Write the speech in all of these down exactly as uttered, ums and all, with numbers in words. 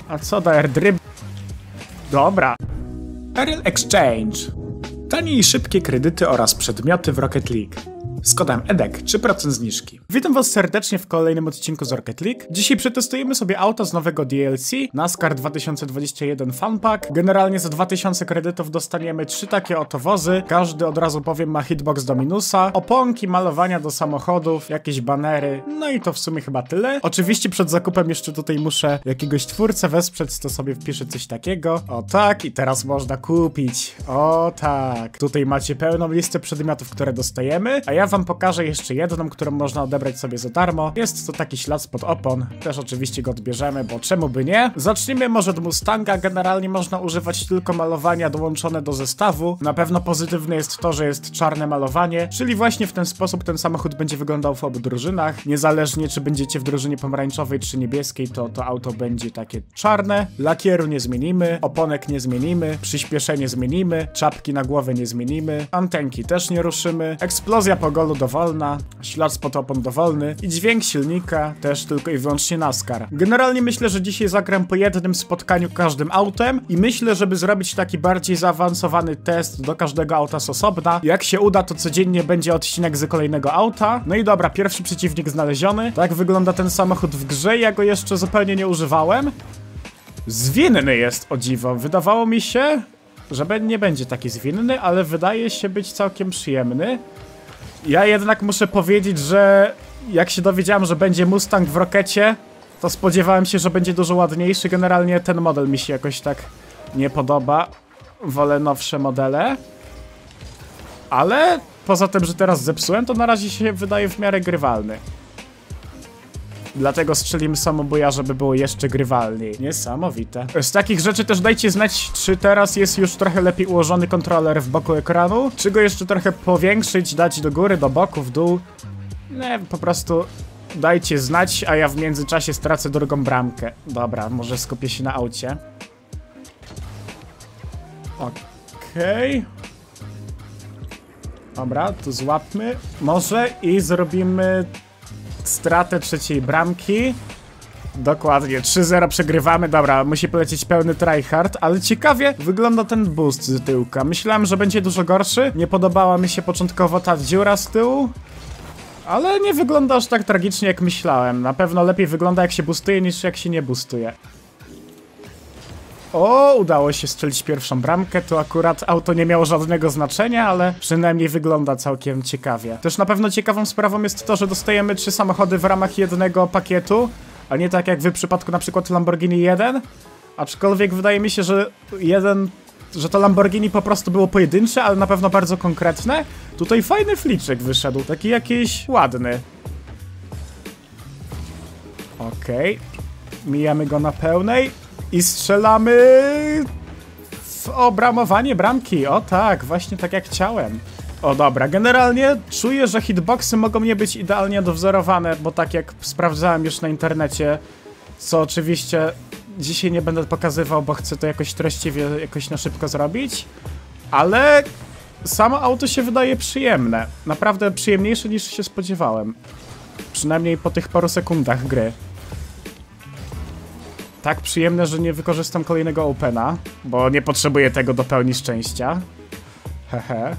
A co da airdrip? Dobra. Ariel Exchange. Tanie i szybkie kredyty oraz przedmioty w Rocket League. Z kodem E D E K trzy procent zniżki. Witam was serdecznie w kolejnym odcinku z Rocket League. Dzisiaj przetestujemy sobie auto z nowego D L C, NASCAR dwa tysiące dwadzieścia jeden Fun Pack. Generalnie za dwa tysiące kredytów dostaniemy trzy takie oto wozy. Każdy, od razu powiem, ma hitbox do minusa, oponki, malowania do samochodów, jakieś banery, no i to w sumie chyba tyle. Oczywiście przed zakupem jeszcze tutaj muszę jakiegoś twórcę wesprzeć, to sobie wpiszę coś takiego. O tak, i teraz można kupić. O tak. Tutaj macie pełną listę przedmiotów, które dostajemy, a ja wam pokażę jeszcze jedną, którą można odebrać sobie za darmo. Jest to taki ślad spod opon. Też oczywiście go odbierzemy, bo czemu by nie? Zacznijmy może od Mustanga. Generalnie można używać tylko malowania dołączone do zestawu. Na pewno pozytywne jest to, że jest czarne malowanie, czyli właśnie w ten sposób ten samochód będzie wyglądał w obu drużynach. Niezależnie czy będziecie w drużynie pomarańczowej czy niebieskiej, to to auto będzie takie czarne. Lakieru nie zmienimy, oponek nie zmienimy, przyspieszenie zmienimy, czapki na głowę nie zmienimy, antenki też nie ruszymy, eksplozja po golu dowolna, ślad spod opon dowolny i dźwięk silnika też tylko i wyłącznie NASCAR. Generalnie myślę, że dzisiaj zagram po jednym spotkaniu każdym autem i myślę, żeby zrobić taki bardziej zaawansowany test do każdego auta z osobna. Jak się uda, to codziennie będzie odcinek z kolejnego auta. No i dobra, pierwszy przeciwnik znaleziony. Tak wygląda ten samochód w grze, ja go jeszcze zupełnie nie używałem. Zwinny jest, o dziwo. Wydawało mi się, że nie będzie taki zwinny, ale wydaje się być całkiem przyjemny. Ja jednak muszę powiedzieć, że jak się dowiedziałem, że będzie Mustang w Rockecie, to spodziewałem się, że będzie dużo ładniejszy. Generalnie ten model mi się jakoś tak nie podoba. Wolę nowsze modele. Ale poza tym, że teraz zepsułem, to na razie się wydaje w miarę grywalny. Dlatego strzelimy samobuja, żeby było jeszcze grywalniej. Niesamowite. Z takich rzeczy też dajcie znać, czy teraz jest już trochę lepiej ułożony kontroler w boku ekranu, czy go jeszcze trochę powiększyć, dać do góry, do boku, w dół. Nie, po prostu dajcie znać, a ja w międzyczasie stracę drugą bramkę. Dobra, może skupię się na aucie. Okej. Okay. Dobra, tu złapmy. Może i zrobimy stratę trzeciej bramki. Dokładnie, trzy zero przegrywamy. Dobra, musi polecieć pełny tryhard, ale ciekawie wygląda ten boost z tyłka. Myślałem, że będzie dużo gorszy. Nie podobała mi się początkowo ta dziura z tyłu, ale nie wygląda aż tak tragicznie, jak myślałem. Na pewno lepiej wygląda, jak się boostuje, niż jak się nie boostuje. O, udało się strzelić pierwszą bramkę, tu akurat auto nie miało żadnego znaczenia, ale przynajmniej wygląda całkiem ciekawie. Też na pewno ciekawą sprawą jest to, że dostajemy trzy samochody w ramach jednego pakietu, a nie tak jak w przypadku na przykład Lamborghini jeden. Aczkolwiek wydaje mi się, że jeden, że to Lamborghini po prostu było pojedyncze, ale na pewno bardzo konkretne. Tutaj fajny fliczek wyszedł, taki jakiś ładny. Okej, okay. Mijamy go na pełnej. I strzelamy w obramowanie bramki. O tak, właśnie tak jak chciałem. O dobra, generalnie czuję, że hitboxy mogą nie być idealnie dowzorowane, bo tak jak sprawdzałem już na internecie, co oczywiście dzisiaj nie będę pokazywał, bo chcę to jakoś treściwie, jakoś na szybko zrobić, ale samo auto się wydaje przyjemne. Naprawdę przyjemniejsze niż się spodziewałem. Przynajmniej po tych paru sekundach gry. Tak przyjemne, że nie wykorzystam kolejnego opena, bo nie potrzebuję tego do pełni szczęścia. Hehe.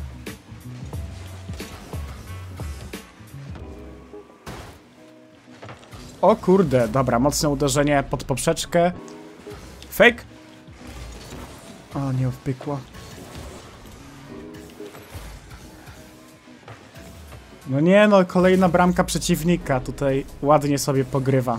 O kurde, dobra, mocne uderzenie pod poprzeczkę. Fake. O, nie wpykło. No nie no, kolejna bramka przeciwnika tutaj ładnie sobie pogrywa.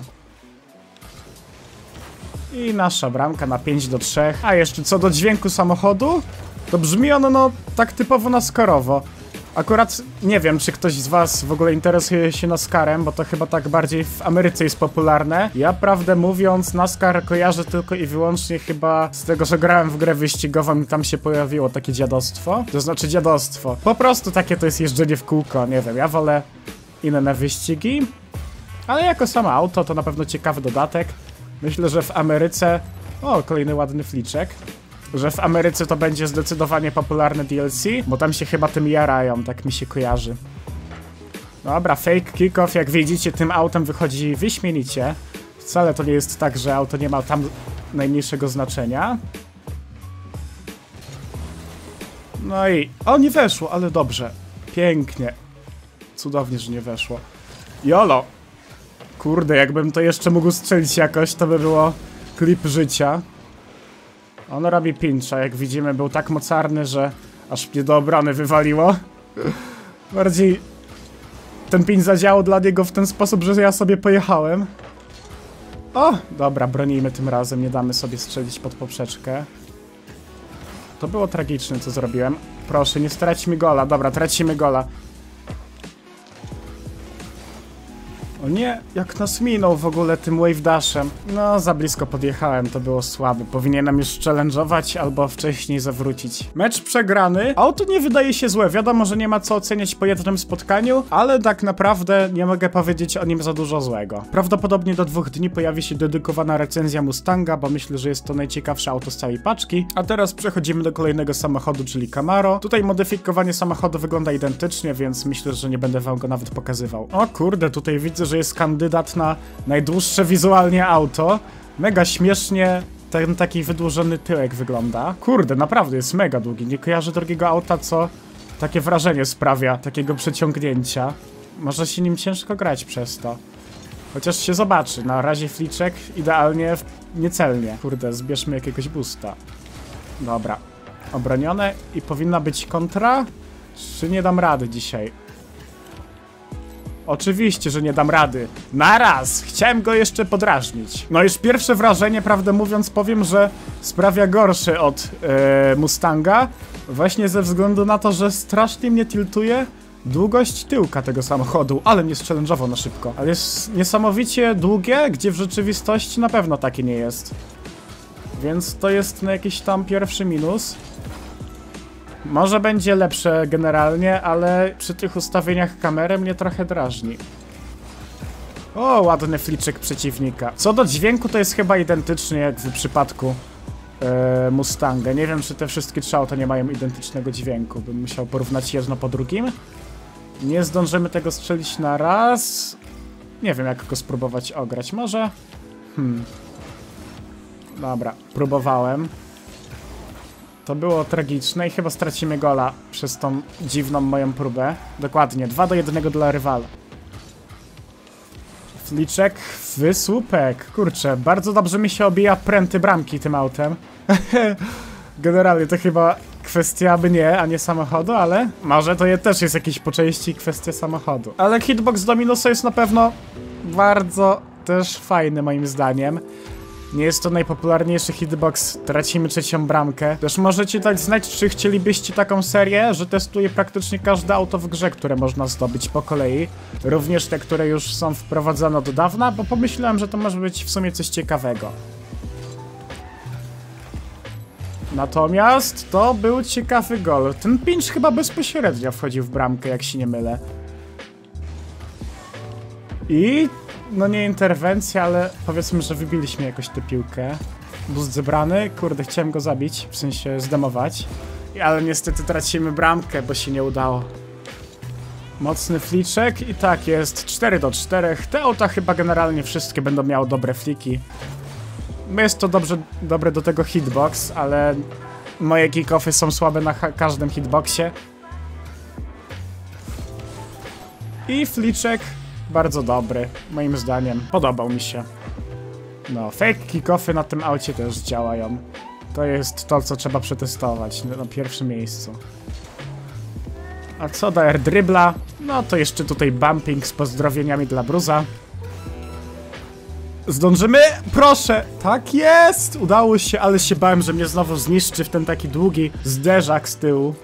I nasza bramka na pięć do trzech. A jeszcze co do dźwięku samochodu, to brzmi ono no tak typowo NASCARowo. Akurat nie wiem, czy ktoś z was w ogóle interesuje się NASCARem, bo to chyba tak bardziej w Ameryce jest popularne. Ja prawdę mówiąc NASCAR kojarzę tylko i wyłącznie chyba z tego, że grałem w grę wyścigową i tam się pojawiło takie dziadostwo. To znaczy dziadostwo. Po prostu takie to jest jeżdżenie w kółko, nie wiem, ja wolę inne wyścigi. Ale jako samo auto to na pewno ciekawy dodatek. Myślę, że w Ameryce... O, kolejny ładny fliczek. Że w Ameryce to będzie zdecydowanie popularne D L C, bo tam się chyba tym jarają, tak mi się kojarzy. Dobra, fake kickoff, jak widzicie, tym autem wychodzi wyśmienicie. Wcale to nie jest tak, że auto nie ma tam najmniejszego znaczenia. No i... O, nie weszło, ale dobrze. Pięknie. Cudownie, że nie weszło. Jolo! Kurde, jakbym to jeszcze mógł strzelić jakoś, to by było klip życia. On robi pincha, jak widzimy, był tak mocarny, że aż mnie do obrony wywaliło. Bardziej ten pin zadziałał dla niego w ten sposób, że ja sobie pojechałem. O, dobra, bronijmy tym razem, nie damy sobie strzelić pod poprzeczkę. To było tragiczne, co zrobiłem. Proszę, nie straćmy gola. Dobra, tracimy gola. O nie, jak nas minął w ogóle tym wave dashem. No, za blisko podjechałem, to było słabe. Powinienem już challenge'ować albo wcześniej zawrócić. Mecz przegrany. Auto nie wydaje się złe. Wiadomo, że nie ma co oceniać po jednym spotkaniu, ale tak naprawdę nie mogę powiedzieć o nim za dużo złego. Prawdopodobnie do dwóch dni pojawi się dedykowana recenzja Mustanga, bo myślę, że jest to najciekawsze auto z całej paczki. A teraz przechodzimy do kolejnego samochodu, czyli Camaro. Tutaj modyfikowanie samochodu wygląda identycznie, więc myślę, że nie będę wam go nawet pokazywał. O kurde, tutaj widzę, że jest kandydat na najdłuższe wizualnie auto. Mega śmiesznie ten taki wydłużony tyłek wygląda. Kurde, naprawdę jest mega długi. Nie kojarzę drugiego auta, co takie wrażenie sprawia, takiego przeciągnięcia. Może się nim ciężko grać przez to. Chociaż się zobaczy. Na razie fliczek idealnie, niecelnie. Kurde, zbierzmy jakiegoś boosta. Dobra. Obronione i powinna być kontra? Czy nie dam rady dzisiaj? Oczywiście, że nie dam rady. Naraz! Chciałem go jeszcze podrażnić. No już pierwsze wrażenie, prawdę mówiąc, powiem, że sprawia gorsze od yy, Mustanga. Właśnie ze względu na to, że strasznie mnie tiltuje długość tyłka tego samochodu. Ale nie challenge'owo na szybko. Ale jest niesamowicie długie, gdzie w rzeczywistości na pewno takie nie jest. Więc to jest na jakiś tam pierwszy minus. Może będzie lepsze generalnie, ale przy tych ustawieniach kamery mnie trochę drażni. O, ładny fliczek przeciwnika. Co do dźwięku, to jest chyba identycznie jak w przypadku e, Mustanga. Nie wiem, czy te wszystkie trzy auta nie mają identycznego dźwięku. Bym musiał porównać jedno po drugim. Nie zdążymy tego strzelić na raz. Nie wiem, jak go spróbować ograć. Może? Hmm. Dobra, próbowałem. To było tragiczne i chyba stracimy gola przez tą dziwną moją próbę. Dokładnie, dwa do jednego dla rywala. Fliczek, wysłupek. Kurczę, bardzo dobrze mi się obija pręty bramki tym autem. Generalnie to chyba kwestia mnie, a nie samochodu, ale może to je też jest jakieś po części kwestia samochodu. Ale hitbox do minusa jest na pewno bardzo też fajny moim zdaniem. Nie jest to najpopularniejszy hitbox, tracimy trzecią bramkę. Też możecie dać znać, czy chcielibyście taką serię, że testuję praktycznie każde auto w grze, które można zdobyć po kolei. Również te, które już są wprowadzone od dawna, bo pomyślałem, że to może być w sumie coś ciekawego. Natomiast to był ciekawy gol. Ten pinch chyba bezpośrednio wchodził w bramkę, jak się nie mylę. I... no nie interwencja, ale powiedzmy, że wybiliśmy jakoś tę piłkę. Boost zebrany. Kurde, chciałem go zabić, w sensie zdemować. Ale niestety tracimy bramkę, bo się nie udało. Mocny fliczek i tak jest, cztery do czterech. Te auta chyba generalnie wszystkie będą miały dobre fliki. Jest to dobrze, dobre do tego hitbox, ale moje kick-offy są słabe na każdym hitboxie. I fliczek bardzo dobry, moim zdaniem. Podobał mi się. No, fake kick-offy na tym aucie też działają. To jest to, co trzeba przetestować na pierwszym miejscu. A co do air dribla, no to jeszcze tutaj bumping z pozdrowieniami dla Bruza. Zdążymy? Proszę! Tak jest! Udało się, ale się bałem, że mnie znowu zniszczy w ten taki długi zderzak z tyłu.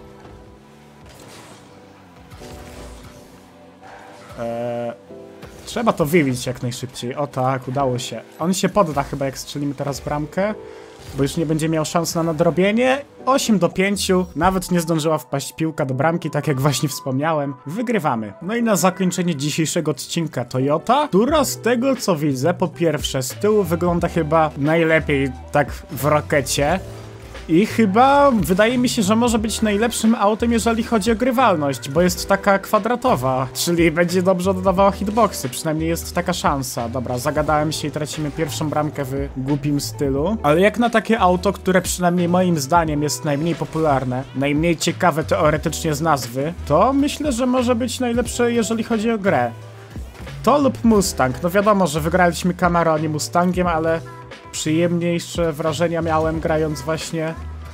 Eee, trzeba to wybić jak najszybciej. O tak, udało się. On się podda chyba, jak strzelimy teraz bramkę, bo już nie będzie miał szans na nadrobienie. osiem do pięciu. Nawet nie zdążyła wpaść piłka do bramki, tak jak właśnie wspomniałem. Wygrywamy. No i na zakończenie dzisiejszego odcinka Toyota, która z tego co widzę, po pierwsze z tyłu wygląda chyba najlepiej tak w rokecie. I chyba wydaje mi się, że może być najlepszym autem, jeżeli chodzi o grywalność, bo jest taka kwadratowa, czyli będzie dobrze dodawała hitboxy, przynajmniej jest taka szansa. Dobra, zagadałem się i tracimy pierwszą bramkę w głupim stylu, ale jak na takie auto, które przynajmniej moim zdaniem jest najmniej popularne, najmniej ciekawe teoretycznie z nazwy, to myślę, że może być najlepsze, jeżeli chodzi o grę. To lub Mustang. No wiadomo, że wygraliśmy Camaro, a nie Mustangiem, ale przyjemniejsze wrażenia miałem grając właśnie...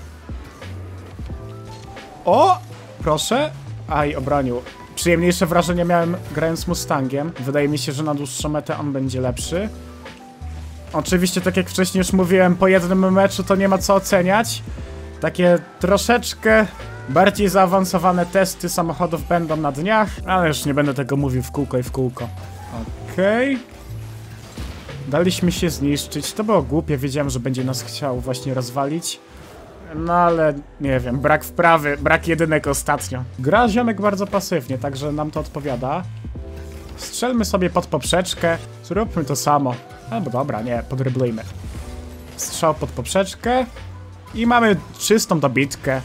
O! Proszę? Aj, obronił. Przyjemniejsze wrażenia miałem grając Mustangiem. Wydaje mi się, że na dłuższą metę on będzie lepszy. Oczywiście, tak jak wcześniej już mówiłem, po jednym meczu to nie ma co oceniać. Takie troszeczkę bardziej zaawansowane testy samochodów będą na dniach, ale już nie będę tego mówił w kółko i w kółko. Okej. Okay. Daliśmy się zniszczyć. To było głupie, wiedziałem, że będzie nas chciał właśnie rozwalić. No ale nie wiem, brak wprawy, brak jedynek ostatnio. Gra ziomek bardzo pasywnie, także nam to odpowiada. Strzelmy sobie pod poprzeczkę, zróbmy to samo. Albo dobra, nie, podryblujmy. Strzał pod poprzeczkę i mamy czystą dobitkę.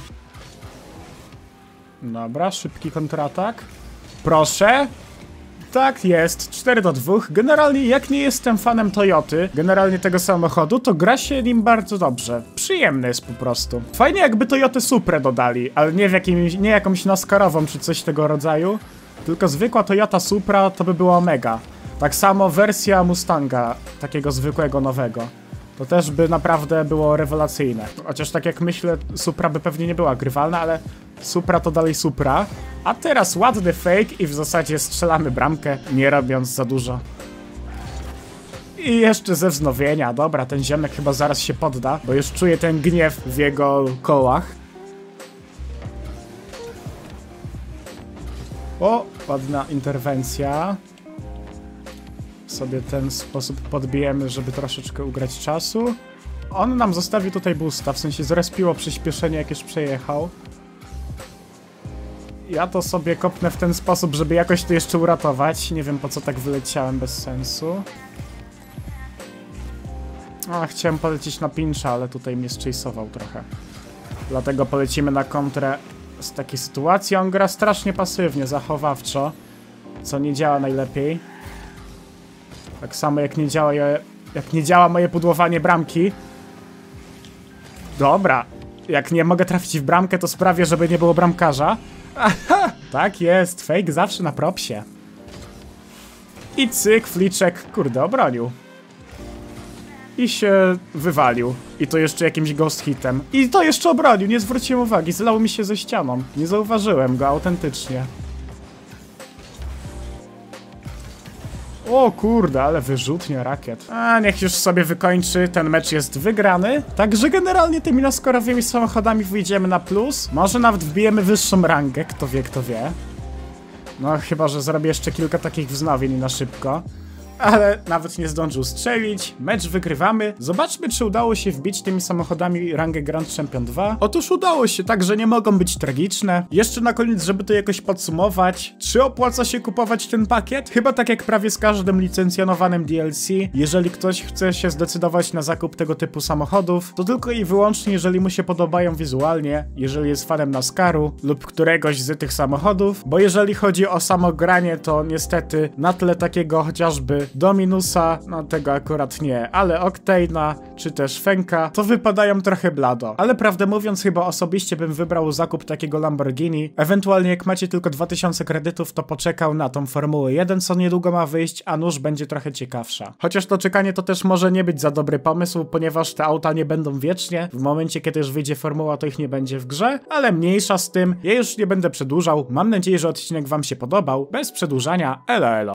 Dobra, szybki kontratak. Proszę. Tak jest, cztery do dwóch. Generalnie jak nie jestem fanem Toyoty, generalnie tego samochodu, to gra się nim bardzo dobrze. Przyjemny jest po prostu. Fajnie jakby Toyotę Suprę dodali, ale nie w jakimś, nie jakąś naskarową czy coś tego rodzaju, tylko zwykła Toyota Supra to by było mega. Tak samo wersja Mustanga, takiego zwykłego nowego. To też by naprawdę było rewelacyjne. Chociaż tak jak myślę, Supra by pewnie nie była grywalna, ale Supra to dalej Supra. A teraz ładny fake i w zasadzie strzelamy bramkę, nie robiąc za dużo. I jeszcze ze wznowienia. Dobra, ten ziomek chyba zaraz się podda, bo już czuję ten gniew w jego kołach. O, ładna interwencja. Sobie ten sposób podbijemy, żeby troszeczkę ugrać czasu. On nam zostawił tutaj boosta, w sensie zrespiło przyspieszenie, jak już przejechał. Ja to sobie kopnę w ten sposób, żeby jakoś to jeszcze uratować. Nie wiem, po co tak wyleciałem bez sensu. A, chciałem polecieć na pincha, ale tutaj mnie zchase'ował trochę. Dlatego polecimy na kontrę z takiej sytuacji. On gra strasznie pasywnie, zachowawczo, co nie działa najlepiej. Tak samo jak nie działa, jak nie działa moje pudłowanie bramki. Dobra. Jak nie mogę trafić w bramkę, to sprawię, żeby nie było bramkarza. Aha, tak jest. Fake zawsze na propsie. I cyk, fliczek. Kurde, obronił. I się wywalił. I to jeszcze jakimś ghost hitem. I to jeszcze obronił, nie zwróciłem uwagi. Zlał mi się ze ścianą. Nie zauważyłem go autentycznie. O kurde, ale wyrzutnia rakiet. A niech już sobie wykończy, ten mecz jest wygrany. Także generalnie tymi naskorowymi samochodami wyjdziemy na plus. Może nawet wbijemy wyższą rangę, kto wie, kto wie. No chyba, że zrobię jeszcze kilka takich wznowień na szybko. Ale nawet nie zdążył strzelić. Mecz wygrywamy. Zobaczmy, czy udało się wbić tymi samochodami rangę Grand Champion dwa. Otóż udało się, także nie mogą być tragiczne. Jeszcze na koniec, żeby to jakoś podsumować. Czy opłaca się kupować ten pakiet? Chyba tak jak prawie z każdym licencjonowanym D L C. Jeżeli ktoś chce się zdecydować na zakup tego typu samochodów, to tylko i wyłącznie, jeżeli mu się podobają wizualnie, jeżeli jest fanem NASCARu lub któregoś z tych samochodów, bo jeżeli chodzi o samo granie, to niestety na tle takiego chociażby Dominusa, no tego akurat nie, ale Octane'a, czy też Fenka, to wypadają trochę blado. Ale prawdę mówiąc, chyba osobiście bym wybrał zakup takiego Lamborghini. Ewentualnie jak macie tylko dwa tysiące kredytów, to poczekał na tą Formułę jeden, co niedługo ma wyjść, a nóż będzie trochę ciekawsza. Chociaż to czekanie to też może nie być za dobry pomysł, ponieważ te auta nie będą wiecznie. W momencie, kiedy już wyjdzie Formuła, to ich nie będzie w grze, ale mniejsza z tym. Ja już nie będę przedłużał. Mam nadzieję, że odcinek wam się podobał. Bez przedłużania, elo elo.